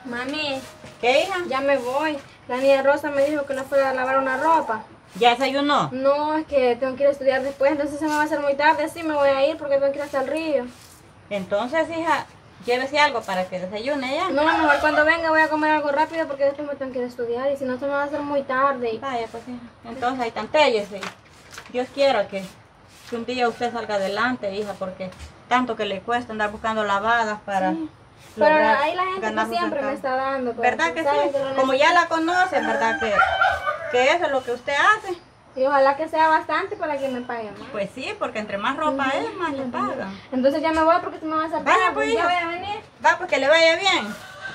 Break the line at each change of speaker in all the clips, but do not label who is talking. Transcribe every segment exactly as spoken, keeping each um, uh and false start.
Mami.
¿Qué, hija?
Ya me voy. La niña Rosa me dijo que no fuera a lavar una ropa.
¿Ya desayunó?
No, es que tengo que ir a estudiar después, entonces se me va a hacer muy tarde. Así me voy a ir porque tengo que ir hasta el río.
Entonces, hija, llévese algo para que desayune ya.
No, mejor cuando venga voy a comer algo rápido porque después me tengo que ir a estudiar y si no se me va a hacer muy tarde. Y...
Vaya, pues, hija. Entonces, ahí tantéllese. Dios quiera que, que un día usted salga adelante, hija, porque tanto que le cuesta andar buscando lavadas para...
Sí. Pero ahí la gente que siempre me está dando.
¿Verdad que sí? Como ya la conocen, ¿verdad que, que eso es lo que usted hace?
Y ojalá que sea bastante para que me paguen más.
Pues sí, porque entre más ropa
Uh-huh.
es, más le pagan.
Entonces ya me voy porque se me va a hacer tarde.
Vaya, pues,
Ya
hija.
voy a venir.
Va, pues que le vaya bien.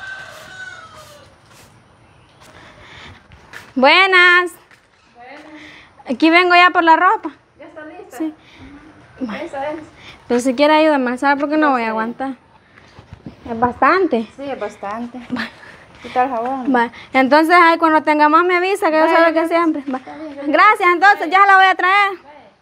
Buenas. Buenas. Aquí vengo ya por la ropa. ¿Ya está lista? Sí. Uh-huh. Esa es. Pero si quiere ayúdame, ¿sabe por qué no voy a aguantar? Es bastante.
Sí, es bastante. Quita el jabón.
Va. Entonces ahí cuando tenga más me avisa, que yo sabe que siempre. Va. Gracias, entonces ya la voy a traer.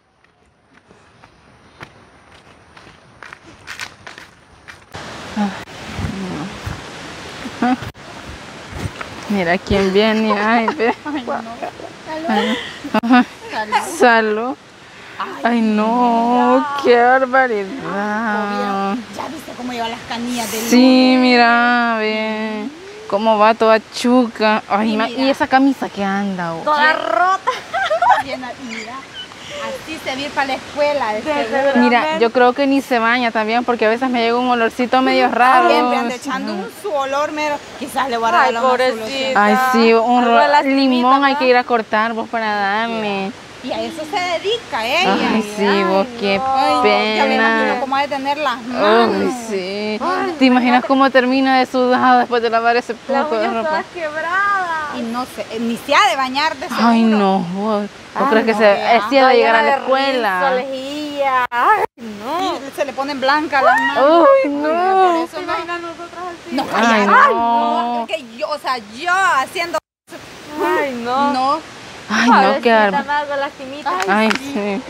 Mira quién viene. Ay, ve. Ay, no. Salud. Ay, no, qué barbaridad.
Ya viste cómo lleva las canillas del
Sí, mira, ve. Cómo va toda chuca. Ay, ma- y esa camisa que anda. Oh.
toda rota.
Mira, así se va a ir para la escuela. De seguro.
Mira, yo creo que ni se baña también porque a veces me llega un olorcito medio raro.
Siempre anda echando un su olor mero. Quizás le voy a dar la pobrecita.
Ay, sí, un
Algo de
ro-
lastimita,
limón hay
¿verdad?
que ir a cortar vos para darme.
Y a eso se dedica ella.
Ay, sí, vos, qué
Ay, ya me imagino
pena.
cómo ha de tener las manos.
Ay, sí. ¿Te imaginas cómo termina de sudado después de lavar ese poco de ropa?
quebradas.
Y no sé, ni se ha de bañar de seguro.
Ay, no, vos. ¿Vos
Ay,
crees que
no,
se
vea.
es de llegar a la escuela?
Lejía. Ay, no.
Y se le ponen blancas las manos.
Uy,
Por
no.
eso no.
nosotras así?
No,
Ay,
ay,
no.
no. Que yo, o sea, yo haciendo.
Ay, no.
No.
Ay, no, qué
Pobrecita,
barba.
me hago lastimita.
Ay, sí.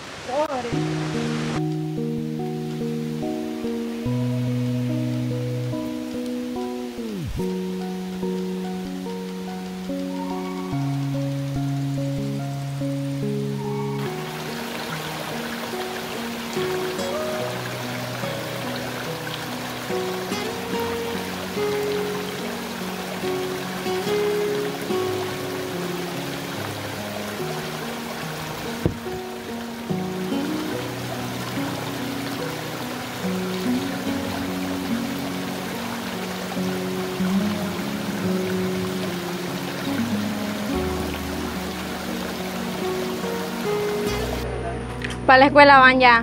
Para la escuela van ya.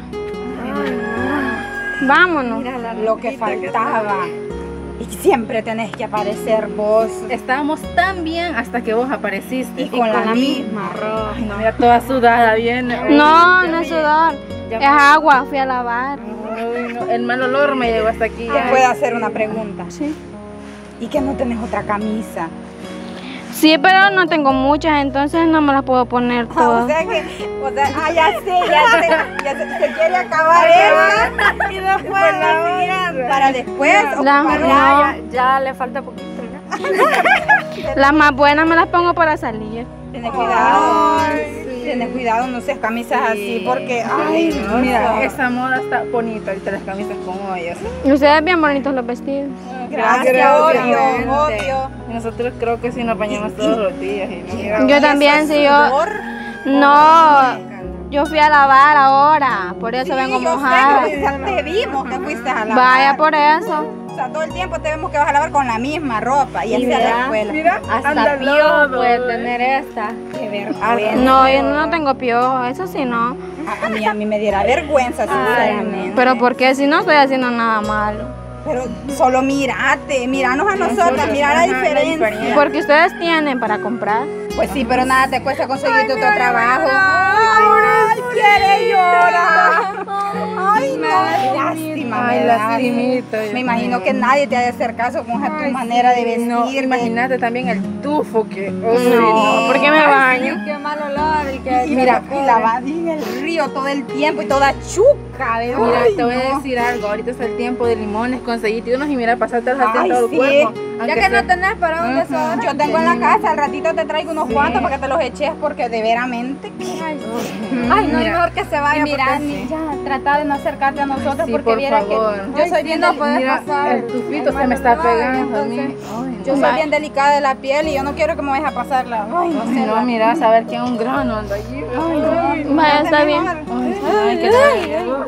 Vámonos.
Lo que faltaba. Y siempre tenés que aparecer vos.
Estábamos tan bien hasta que vos apareciste.
Y con la misma ropa.
Ay, no, mira, toda sudada viene.
No, no es sudor.
Ya
Es agua, fui a lavar.
Ay, no, el mal olor me llegó hasta aquí.
¿Te
Ay.
puedo hacer una pregunta?
Sí.
¿Y que no tenés otra camisa?
Sí, pero no tengo muchas, entonces no me las puedo poner
Ah, o
todas.
sea que, o sea, ah, ya sé, ya sé, ya se, se quiere acabar esta y después la siguiente. Para después
La-
ocuparla.
no.
Ya le falta poquito.
Las más buenas me las pongo para salir.
Tienes cuidado, tienes cuidado, no seas camisas así porque, ay, no,
Mira,
no.
esa moda está bonita, ahorita las camisas con hoyos.
Y ustedes bien bonitos los vestidos.
Gracias, obvio, obvio.
Y nosotros creo que sí nos bañamos todos los días. Y no mira,
Yo también, si yo...
Sudor.
No, yo fui a lavar ahora, por eso
Sí,
vengo
yo sé
mojada.
que te- te vimos que fuiste a lavar.
Vaya por eso.
O sea, todo el tiempo te vemos que vas a lavar con la misma ropa y así a la escuela.
mira,
Hasta
anda
piojo
lodo.
puede tener esta.
Qué vergüenza.
No, yo no tengo piojo, eso sí no.
A, a mí, a mí me diera vergüenza, sinceramente.
Pero porque si no estoy haciendo nada malo.
Pero solo mírate, míranos a nosotras, mira la
ajá, la
diferencia.
diferencia.
Porque ustedes tienen para comprar.
Pues sí, pero nada te cuesta conseguirte otro trabajo. Ay, quiere llorar. Ay, no, lástima.
Ay,
me da.
lastimito, Dios
Me imagino
mío.
que nadie te ha de hacer caso con esa tu manera de vestir.
No, imagínate también el tufo que... Uy,
No, ¿por qué me baño?
Qué mal olor. Y, que, mira, y la vas en el río todo el tiempo y toda chuca. cabe.
Mira,
Ay,
te voy a
no.
decir algo. Ahorita es el tiempo de limones, conseguiste unos y mira, pasarte el jardín
Ay,
todo el
sí.
cuerpo.
Ya
Aunque
que
sea-
no tenés para un desodorante.
Yo tengo en la casa, al ratito te traigo unos cuantos para que te los eches porque de veramente.
Ay,
Ay, no, es
Mira.
mejor que se vaya.
Y mira,
porque
ni-
sí. ya, trata de no acercarte a nosotros
Sí,
porque
por
viera
favor.
que yo soy
Ay,
bien
sí, no
del-
puedes
Mira,
pasar.
el tufito se
Ay,
me está
no, no,
pegando a mí.
entonces,
Ay,
Yo
no.
soy bien delicada de la piel y yo no quiero que me vayas a pasar la. Ay, no sé.
No,
la-
mira, a ver que un grano anda allí.
Ay, no,
Vaya,
no,
está
mejor.
bien.
Ay, ay, que te-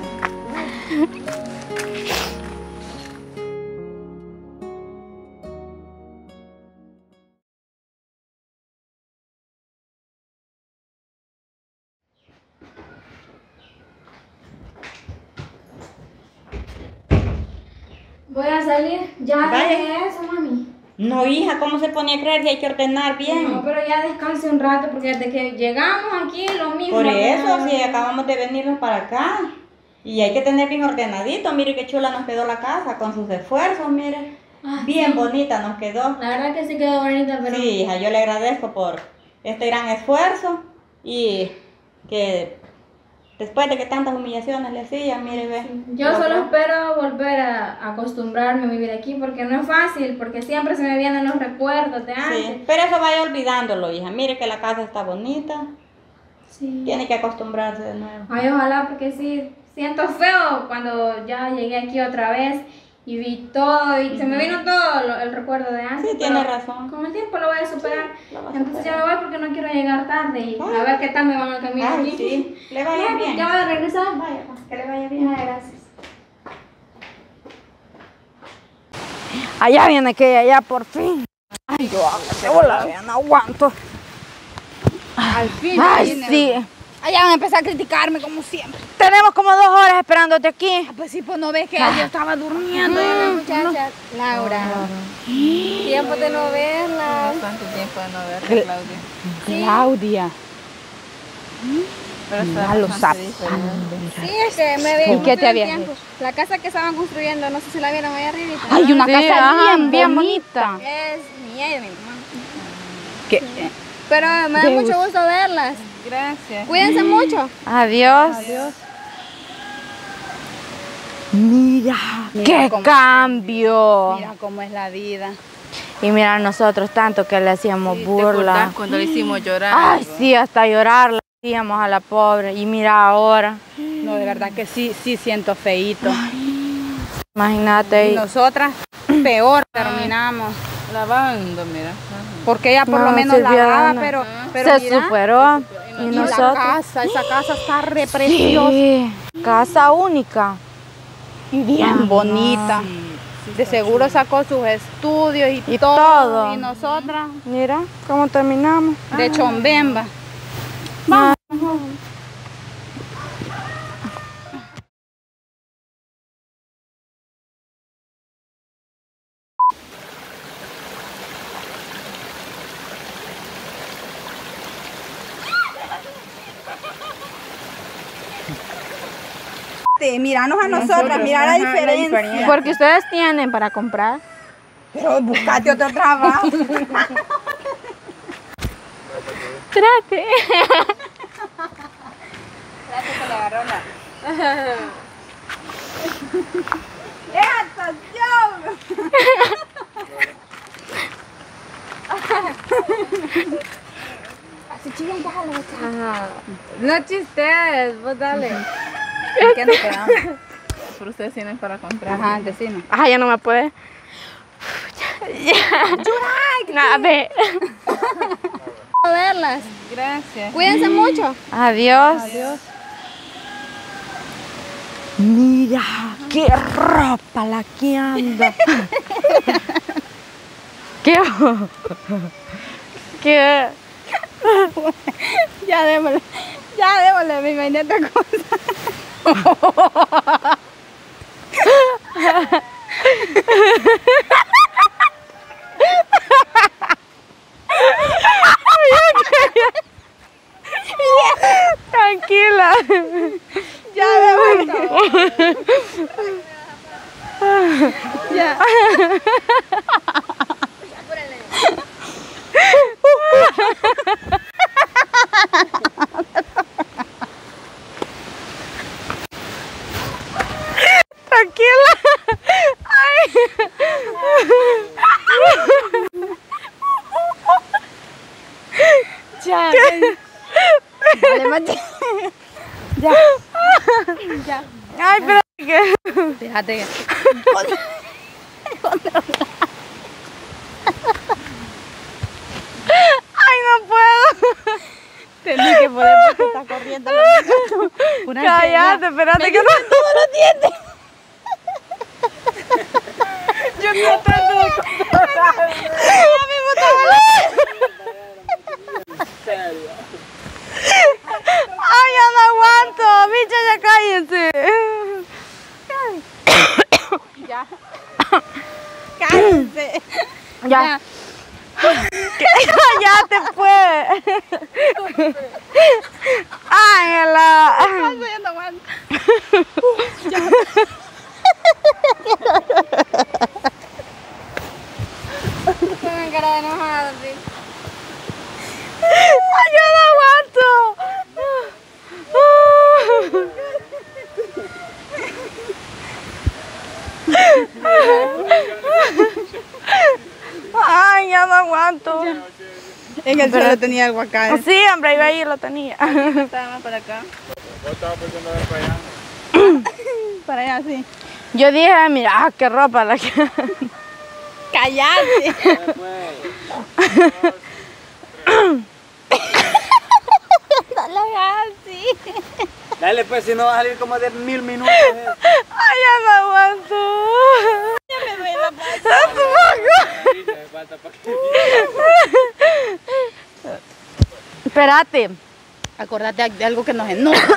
Voy a salir. Ya
Vaya.
dejé eso, mami.
No, hija, ¿cómo se pone a creer que hay que ordenar bien?
No, pero ya descanse un rato porque desde que llegamos aquí lo mismo.
Por eso,
¿no?
si acabamos de venirnos para acá. Y hay que tener bien ordenadito. Mire qué chula nos quedó la casa con sus esfuerzos, mire.
Ah,
Bien bonita nos quedó.
La verdad que sí quedó bonita, pero...
Sí, hija, yo le agradezco por este gran esfuerzo y que después de que tantas humillaciones le hacían, mire, ve.
Yo
logró.
solo espero volver a acostumbrarme a vivir aquí porque no es fácil, porque siempre se me vienen los recuerdos de antes.
Sí, pero eso vaya olvidándolo, hija. Mire que la casa está bonita.
Sí.
Tiene que acostumbrarse de nuevo.
Ay, ojalá, porque sí, siento feo cuando ya llegué aquí otra vez y vi todo y se me vino todo lo- el recuerdo de antes.
Sí, tiene
pero
razón.
Con el tiempo lo voy a superar.
lo vas a
Entonces ya me
superar.
voy porque no quiero llegar tarde y
Ay.
a ver qué tal me van a caminar
Ay,
aquí.
sí, le vaya
Ya,
bien.
Ya voy a regresar.
Vaya, pues, que le vaya bien.
Ay, gracias.
Allá viene que allá por fin. Ay, yo de bola, ya no aguanto. Al fin.
Ay, sí.
Allá van a empezar a criticarme como siempre.
Tenemos como dos horas esperándote aquí.
Ah, pues sí, pues no ves que yo estaba durmiendo.
Muchachas, Laura. Tiempo de no verla.
Bastante tiempo de no verte, Claudia.
Claudia.
Pero está
Ya lo
bastante
sabes.
diferente.
Sí, es que me vi.
¿Y qué te había
tiempo. La casa que estaban construyendo, no sé si la vieron ahí arriba.
Ay, una
Sí,
casa
ajá,
bien,
bien
bonita.
Es mía y de mi mamá.
¿Qué?
Pero me da
De
mucho gusto verlas.
Gracias.
Cuídense mucho.
Adiós. Mira, qué
cómo-
cambio.
Mira cómo es la vida.
Y mira nosotros tanto que le hacíamos
¿Te
burla.
acordás cuando le hicimos llorar?
Ay, sí, hasta llorar le hacíamos a la pobre. Y mira ahora.
No, de verdad que sí, sí siento feíto.
Imagínate.
Y
y-
nosotras peor terminamos. Lavando, mira.
Porque ella por
No,
lo menos
Silvia
lavaba,
Dana.
pero,
Ajá.
pero
Se
mira,
superó.
y
Y
nosotros.
la casa, esa casa está re preciosa.
Sí, casa única.
Y bien
Ajá.
bonita. De seguro sacó sus estudios y,
Y
todo.
todo.
Y nosotras
Mira cómo terminamos.
de chombemba.
Míranos a nosotras, mira la diferencia.
Porque ustedes tienen para comprar.
Pero buscate otro trabajo.
Trate. No chistes, vos dale.
¿Qué nos quedamos? Pero ustedes tienen para comprar.
Ajá, decimos.
Ajá, ya no me puede.
A ver. A verlas.
Gracias.
Cuídense mucho.
Adiós. Mira, qué ropa la que anda. qué. qué.
Ya démosle. Ya démosle, me imaginé otra cosa.
Tranquila.
Ya démosle. Ya.
Ya. Ya.
Ay, pero que...
Fíjate que...
Ay, no puedo.
Tenés que poder porque está corriendo la niña.
Cállate, espérate que no...
todos los dientes.
Yo no trato de controlar.
Ya mismo estaba
Ay, ya no aguanto. Bicha, ya cállense.
Ya. Cállense.
Ya. Cállate, pues. Ángela.
Ya no aguanto.
Con cara de enojada, sí. Ay, yo no aguanto. Ay, ya no aguanto.
En el suelo tenía aguacate.
Sí, hombre, yo ahí lo tenía.
Estaba más para acá.
¿Vos estabas pensando ver para allá?
Para allá, sí.
Yo dije, mira, ah, qué ropa la que...
Cállate. No lo hagas así.
Dale pues, si no va a salir como de mil minutos. Eh.
Ay, ya no aguanto.
Ya me duele la panza.
Espérate.
Acordate de algo que nos enoja.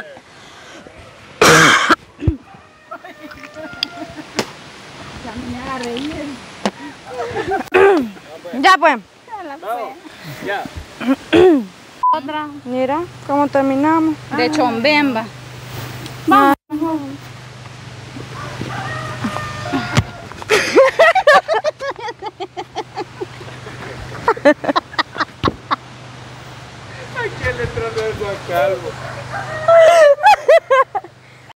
Ya pues.
Ya.
Otra.
Mira cómo terminamos.
De chombemba.
¿A quién le trae eso a calvo?